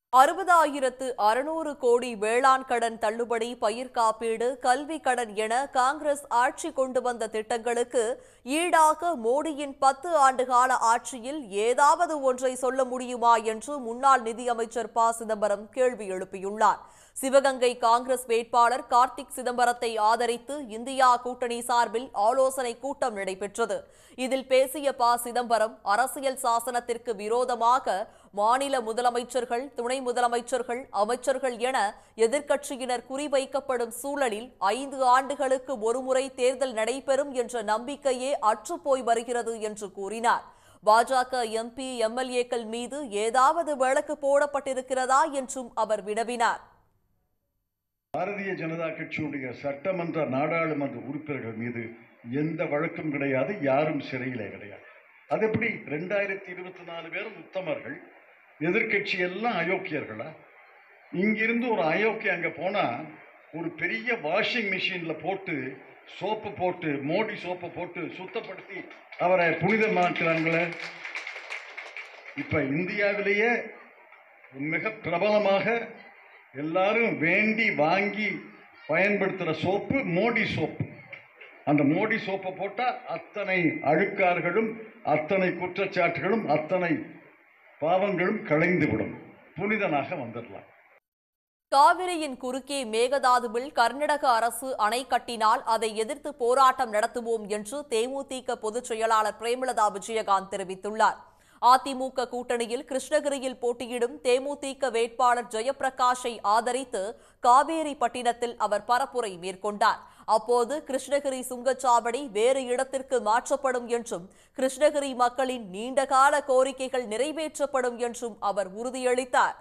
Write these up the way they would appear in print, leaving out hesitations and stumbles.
60,600 கோடி வேளாண் கடன் தள்ளுபடி, பயிர் காப்பீடு, கல்வி கடன் என காங்கிரஸ் ஆட்சி கொண்டு வந்த திட்டங்களுக்கு ஈடாக மோடியின் 10 ஆண்டுகால ஆட்சியில் ஏதாவது ஒன்றை சொல்ல முடியுமா என்று முன்னாள் நிதியமைச்சர் ப. சிதம்பரம் கேள்வி எழுப்பியுள்ளார். சிவகங்கை காங்கிரஸ் வேட்பாளர் கார்த்திக் சிதம்பரத்தை ஆதரித்து இந்தியா கூட்டணி சார்பில் ஆலோசனை கூட்டம் நடைபெற்றது. இதில் பேசிய ப. சிதம்பரம், அரசியல் சாசனத்திற்கு விரோதமாக மாநில முதலமைச்சர்கள், துணை முதலமைச்சர்கள், அமைச்சர்கள் என எதிர்க்கட்சியினர் குறிவைக்கப்படும் சூழலில் 5 ஆண்டுகளுக்கு ஒருமுறை தேர்தல் நடைபெறும் என்ற நம்பிக்கையே அற்றுப்போய் வருகிறது என்று கூறினார். பாஜக எம்பி, எம்எல்ஏக்கள் மீது ஏதாவது வழக்கு போடப்பட்டிருக்கிறதா என்றும் அவர் வினவினார். பாரதிய ஜனதா கட்சியுடைய சட்டமன்ற நாடாளுமன்ற உறுப்பினர்கள் மீது எந்த வழக்கும் கிடையாது, யாரும் சிறையிலே கிடையாது. அது எப்படி 2024 பேரும் உத்தமர்கள், எதிர்கட்சி எல்லாம் அயோக்கியர்களா? இங்கிருந்து ஒரு அயோக்கிய அங்க போனா ஒரு பெரிய வாஷிங் மிஷின்ல போட்டு சோப்பு போட்டு, மோடி சோப்பு போட்டு சுத்தப்படுத்தி அவரை புனிதமாக்குறாங்களே. இப்ப இந்தியாவிலேயே மிக பிரபலமாக எல்லாரும் வேண்டி வாங்கி பயன்படுத்துகிற சோப்பு மோடி சோப்பு. அந்த மோடி சோப்பை போட்டால் அத்தனை அழுக்காறுகளும், அத்தனை குற்றச்சாட்டுகளும், அத்தனை பாவங்களும் களைந்துவிடும், புனிதனாக வந்துடலாம். காவிரியின் குறுக்கே மேகதாதுவில் கர்நாடக அரசு அணை கட்டினால் அதை எதிர்த்து போராட்டம் நடத்துவோம் என்று தேமுதிக பொதுச் செயலாளர் பிரேமலதா விஜயகாந்த் தெரிவித்துள்ளார். அதிமுக கூட்டணியில் கிருஷ்ணகிரியில் போட்டியிடும் தேமுதிக வேட்பாளர் ஜெயப்பிரகாஷை ஆதரித்து காவேரி பட்டினத்தில் அவர் பரப்புரை மேற்கொண்டார். அப்போது கிருஷ்ணகிரி சுங்கச்சாவடி வேறு இடத்திற்கு மாற்றப்படும் என்றும், கிருஷ்ணகிரி மக்களின் நீண்டகால கோரிக்கைகள் நிறைவேற்றப்படும் என்றும் அவர் உறுதியளித்தார்.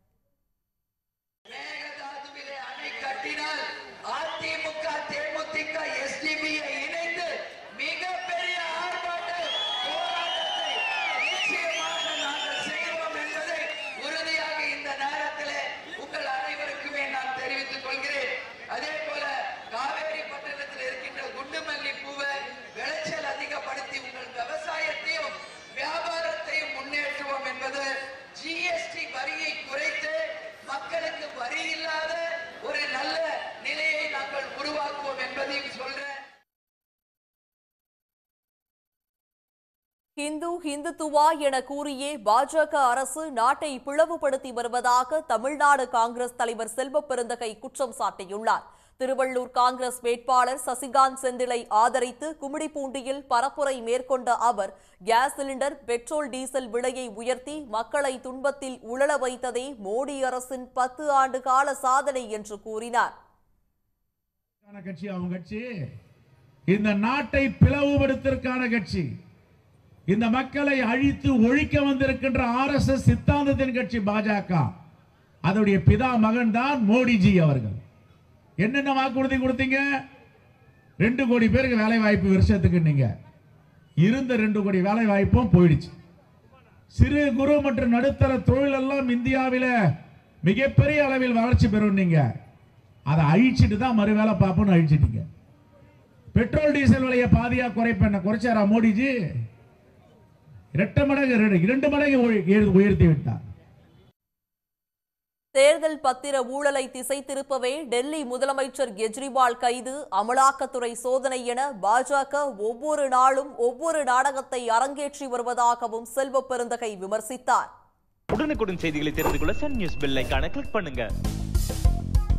ஹிந்துத்துவா என கூறியே பாஜக அரசு நாட்டை பிளவுபடுத்தி வருவதாக தமிழ்நாடு காங்கிரஸ் தலைவர் செல்வ பெருந்தகை குற்றம் சாட்டியுள்ளார். திருவள்ளூர் காங்கிரஸ் வேட்பாளர் சசிகாந்த் செந்திலை ஆதரித்து கும்மிடிப்பூண்டியில் பரப்புரை மேற்கொண்ட அவர், கேஸ் சிலிண்டர், பெட்ரோல், டீசல் விலையை உயர்த்தி மக்களை துன்பத்தில் உழல வைத்ததே மோடி அரசின் 10 ஆண்டு கால சாதனை என்று கூறினார். இந்த நாட்டை பிளவுபடுத்திற்கான கட்சி, இந்த மக்களை அழித்து ஒழிக்க வந்திருக்கின்ற RSS சித்தாந்தத்தின் கட்சி பாஜக. அதனுடைய பிதா மகன் தான் மோடிஜி அவர்கள். என்னென்ன வாக்குறுதி கொடுத்தீங்க? 2 கோடி பேருக்கு வேலை வாய்ப்பு வருஷத்துக்கு. நீங்க இருந்த 2 கோடி வேலை வாய்ப்பும் போயிடுச்சு. சிறு குறு மற்றும் நடுத்தர தொழில் எல்லாம் இந்தியாவில மிகப்பெரிய அளவில் வளர்ச்சி பெறும். நீங்க அதை அழிச்சிட்டு தான் மறு வேலை பார்ப்போம்னு அழிச்சிட்டீங்க. பெட்ரோல் டீசல் விலையை பாதியா குறைச்சாரா மோடிஜி? 2 மடங்கு உயர்த்தி விட்டார். தேர்தல் பத்திர ஊழலை திசை திருப்பவே டெல்லி முதலமைச்சர் கெஜ்ரிவால் கைது, அமலாக்கத்துறை சோதனை என பாஜக ஒவ்வொரு நாளும் ஒவ்வொரு நாடகத்தை அரங்கேற்றி வருவதாகவும் செல்வ பெருந்தகை விமர்சித்தார். உடனுக்குடன் செய்திகளை தெரிந்து கொள்ள சன் நியூஸ் பெல் ஐகானை கிளிக் பண்ணுங்க.